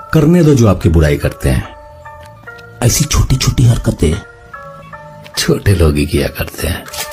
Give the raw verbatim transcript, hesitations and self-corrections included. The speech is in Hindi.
करने दो जो आपकी बुराई करते हैं। ऐसी छोटी छोटी हरकतें छोटे लोग ही किया करते हैं।